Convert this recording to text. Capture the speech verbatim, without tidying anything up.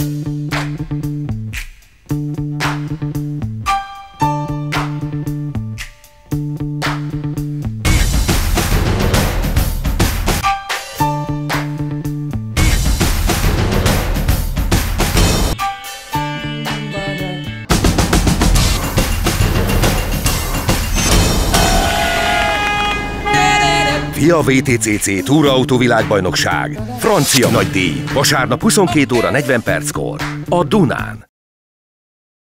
FIA vé té cé cé Túraautó világbajnokság. Francia nagydíj. Vasárnap huszonkét óra negyven perckor. A Dunán.